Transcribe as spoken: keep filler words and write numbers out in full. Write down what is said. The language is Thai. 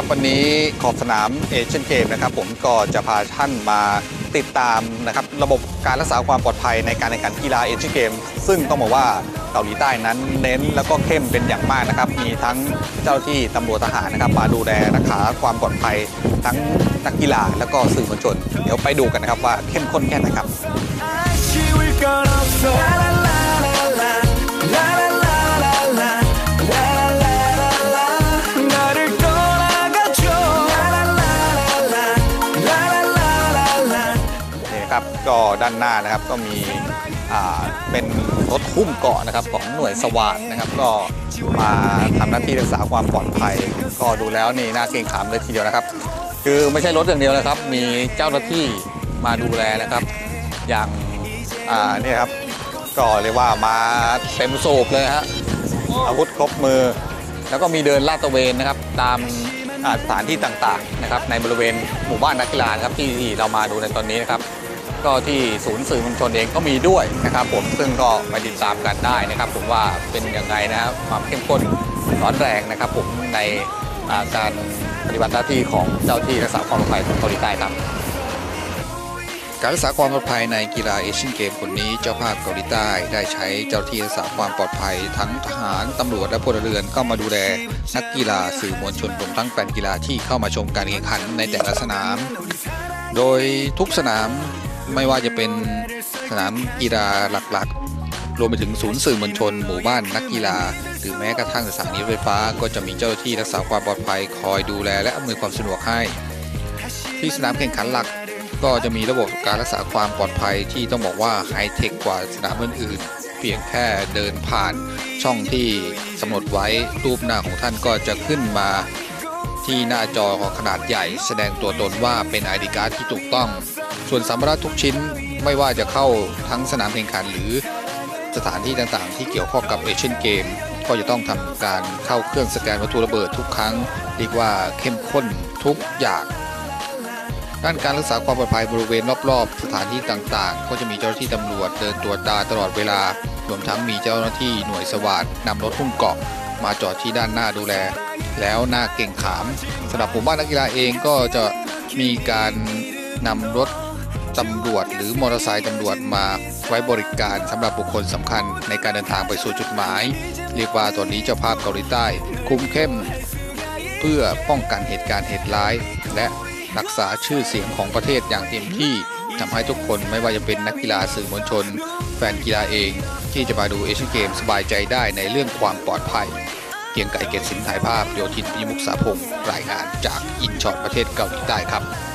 ครับวันนี้ขอบสนามเอเชียนเกมนะครับผมก็จะพาท่านมาติดตามนะครับระบบการรักษาความปลอดภัยในการแข่งขันกีฬาเอเชียนเกมซึ่งต้องบอกว่าเกาหลีใต้นั้นเน้นแล้วก็เข้มเป็นอย่างมากนะครับมีทั้งเจ้าหน้าที่ตำรวจทหารนะครับมาดูแลรักษาความปลอดภัยทั้งนักกีฬาแล้วก็สื่อมวลชนเดี๋ยวไปดูกันนะครับว่าเข้มข้นแค่ไหนครับก็ด้านหน้านะครับก็มีเป็นรถหุ้มเกาะนะครับของหน่วยสวาทนะครับก็มาทำหน้าที่รักษาความปลอดภัยก็ดูแล้วนี่น่าเกรงขามเลยทีเดียวนะครับคือไม่ใช่รถอย่างเดียวนะครับมีเจ้าหน้าที่มาดูแลนะครับอย่างอ่านี่ครับก็เรียกว่ามาเต็มสูบเลยฮะอาวุธครบมือแล้วก็มีเดินลาดตระเวนนะครับตามสถานที่ต่างๆนะครับในบริเวณหมู่บ้านนักกีฬาครับที่เรามาดูในตอนนี้นะครับก็ที่ศูนย์สื่อมวลชนเองก็มีด้วยนะครับผมซึ่งก็ไปติดตามกันได้นะครับผมว่าเป็นยังไงนะครับความเข้มข้นร้อนแรงนะครับผมในการปฏิบัติหน้าที่ของเจ้าที่รักษาความปลอดภัยของเกาหลีใต้ครับการรักษาความปลอดภัยในกีฬาเอเชียนเกมคนนี้เจ้าภาพเกาหลีใต้ได้ใช้เจ้าที่รักษาความปลอดภัยทั้งทหารตำรวจและพลเรือนเข้ามาดูแลนักกีฬาสื่อมวลชนรวมทั้งแฟนกีฬาที่เข้ามาชมการแข่งขันในแต่ละสนามโดยทุกสนามไม่ว่าจะเป็นสนามกีฬาหลักๆรวมไปถึงศูนย์สื่อมวลชนหมู่บ้านนักกีฬาหรือแม้กระทั่งสถานีรถไฟฟ้าก็จะมีเจ้าหน้าที่รักษาความปลอดภัยคอยดูแลและอำนวยความสะดวกให้ที่สนามแข่งขันหลักก็จะมีระบบการรักษาความปลอดภัยที่ต้องบอกว่าไฮเทคกว่าสนามอื่นๆเพียงแค่เดินผ่านช่องที่กำหนดไว้รูปหน้าของท่านก็จะขึ้นมาที่หน้าจอขนาดใหญ่แสดงตัวตนว่าเป็น ไอ ดี การ์ดที่ถูกต้องส่วนสัมภาระทุกชิ้นไม่ว่าจะเข้าทั้งสนามแข่งขันหรือสถานที่ต่างๆที่เกี่ยวข้องกับเอเชียนเกมก็จะต้องทำการเข้าเครื่องสแกนวัตถุระเบิดทุกครั้งเรียกว่าเข้มข้นทุกอย่างด้านการรักษาความปลอดภัยบริเวณรอบๆสถานที่ต่างๆก็จะมีเจ้าหน้าที่ตำรวจเดินตรวจตาตลอดเวลารวมทั้งมีเจ้าหน้าที่หน่วยสวาทนำรถหุ้มเกาะมาจอดที่ด้านหน้าดูแลแล้วน่าเกรงขามสำหรับหมู่บ้านนักกีฬาเองก็จะมีการนำรถตำรวจหรือมอเตอร์ไซค์ตำรวจมาไว้บริการสำหรับบุคคลสำคัญในการเดินทางไปสู่จุดหมายเรียกว่าตอนนี้เจ้าภาพเกาหลีใต้คุมเข้มเพื่อป้องกันเหตุการณ์เหตุร้ายและรักษาชื่อเสียงของประเทศอย่างเต็มที่ทำให้ทุกคนไม่ว่าจะเป็นนักกีฬาสื่อมวลชนแฟนกีฬาเองที่จะมาดูเอเชียนเกมสบายใจได้ในเรื่องความปลอดภัยเกียงไก่เกษสินถ่ายภาพโยธินพิมุกษาพงศ์รายงานจากอินชอนประเทศเกาหลีใต้ครับ